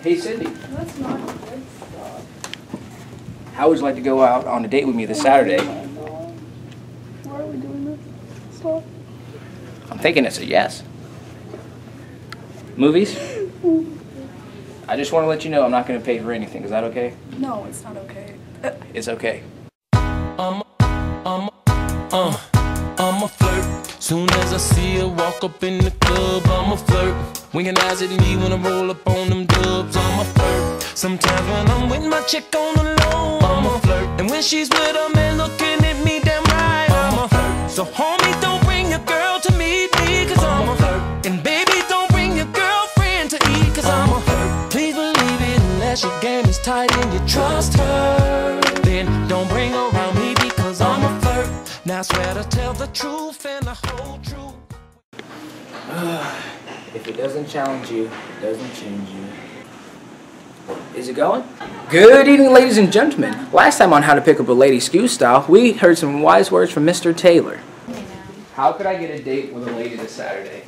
Hey, Cindy. That's not good stuff. How would you like to go out on a date with me this Saturday? Why are we doing this stuff? I'm thinking it's a yes. Movies? I just want to let you know I'm not going to pay for anything. Is that okay? No, it's not okay. It's okay. I'm a flirt. Soon as I see her walk up in the club, I'm a flirt. Winking eyes at me when I roll up on them dubs, I'm a flirt. Sometimes when I'm with my chick on the low, I'm a flirt. And when she's with a man looking at me damn right, I'm a flirt. So homie, don't bring your girl to meet me, cause I'm a flirt. And baby, don't bring your girlfriend to eat, cause I'm a flirt. Please believe it unless your game is tight and you trust her. Then don't bring her around me because I'm a flirt. Now I swear to tell the truth and the whole truth. If it doesn't challenge you, it doesn't change you. Is it going? Good evening, ladies and gentlemen. Last time on How to Pick Up a Lady Skewes style, we heard some wise words from Mr. Taylor. How could I get a date with a lady this Saturday?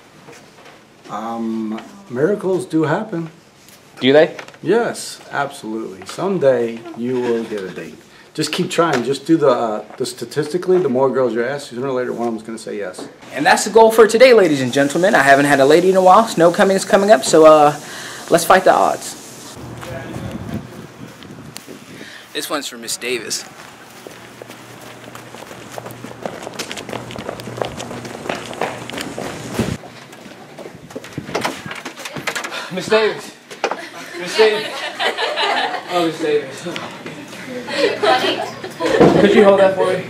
Miracles do happen. Do they? Yes, absolutely. Someday you will get a date. Just keep trying. Just do the statistically, the more girls you ask, sooner or later one of them's going to say yes. And that's the goal for today, ladies and gentlemen. I haven't had a lady in a while. Snow coming is coming up, so let's fight the odds. This one's for Miss Davis. Miss Davis. Miss Davis. Oh, Miss Davis. Could you hold that for me?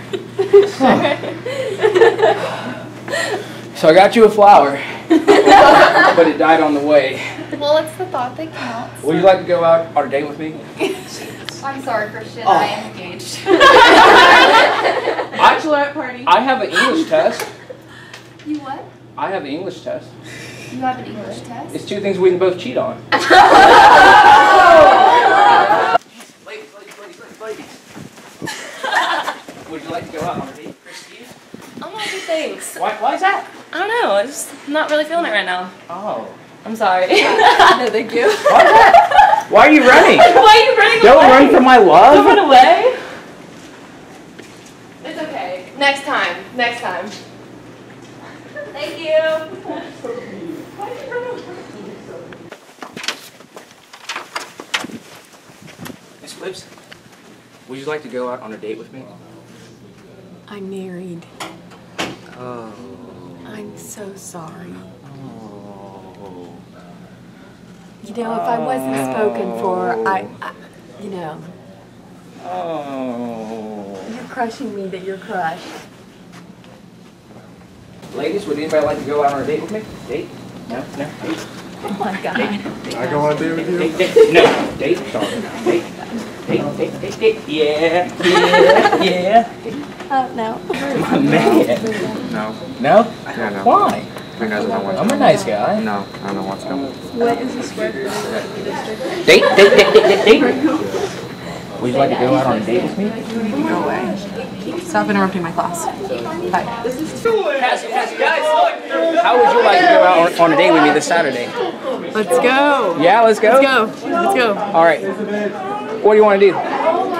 So I got you a flower, but it died on the way. Well, it's the thought that counts. Would you like to go out on a date with me? I'm sorry, Christian. I am engaged. Bachelorette party. I have an English test. You what? I have an English test. You have an English test? It's two things we can both cheat on. Ladies. Would you like to go out on a date, Christy? I'm not good, thanks. Why is that? I don't know. I'm just not really feeling it right now. Oh. I'm sorry. No, thank you. Why is that? Why are you running? Why are you running Don't away? run from my love. Don't run away. It's okay. Next time. Next time. Thank you. Miss Lips, would you like to go out on a date with me? I'm married. Oh. I'm so sorry. Oh. You know, if I wasn't spoken for, you know. Oh. You're crushing me that you're crushed. Ladies, would anybody like to go out on a date with me? Date? No? No? Date? Oh my God. I go on a date with you? Date? No. Date? Sorry. Date? Date? Yeah. Oh, no. My man. No. No? Yeah, no. Why? Because I don't want to. I'm a nice guy. No, I don't want to. What is the square footage of the district? Date? Would you like to go out on a date with me? No way. Stop interrupting my class. Bye. Guys, how would you like to go out on a date with me this Saturday? Let's go. Yeah, let's go? Let's go. Let's go. All right. What do you want to do? I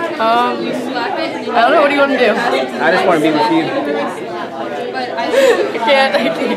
don't know. What do you want to do? I just want to be with you. I can't.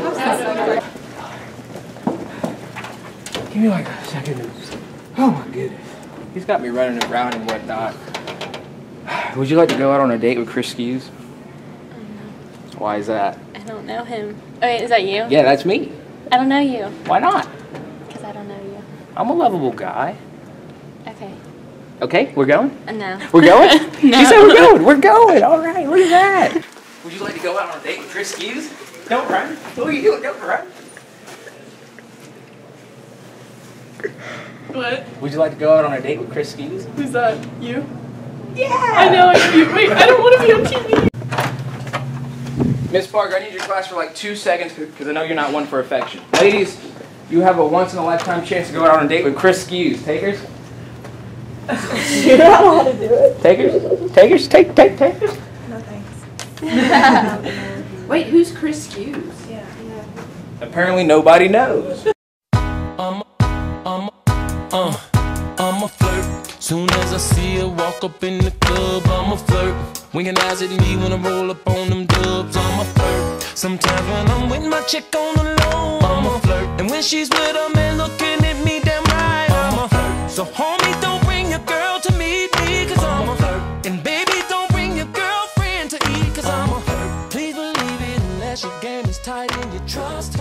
Give me like a second. Oh my goodness. He's got me running around and whatnot. Would you like to go out on a date with Chris Skewes? Why is that? I don't know him. Oh, wait, is that you? Yeah, that's me. I don't know you. Why not? Because I don't know you. I'm a lovable guy. Okay. Okay, we're going? No. We're going? No. She said we're going. We're going. All right, look at that. Would you like to go out on a date with Chris Skewes? Don't run. What are you doing? Don't run. What? Would you like to go out on a date with Chris Skewes? Who's that? You? Yeah! I know. Wait, I don't want to be on TV. Miss Parker, I need your class for like 2 seconds because I know you're not one for affection. Ladies, you have a once-in-a-lifetime chance to go out on a date with Chris Skewes. Takers? You don't know how to do it. Takers? Takers? Takers? No thanks. Wait, who's Chris Skewes? Yeah. Apparently nobody knows. I'm a flirt. Soon as I see her walk up in the club, I'm a flirt. Winking eyes at me when I roll up on them dubs, I'm a flirt. Sometimes when I'm with my chick on the low, I'm a flirt. And when she's with a man looking at me damn right, I'm a flirt. So homie, don't bring your girl to meet me, cause I'm a flirt. And baby, don't bring your girlfriend to eat, cause I'm a flirt. Please believe it unless your game is tight and you trust her.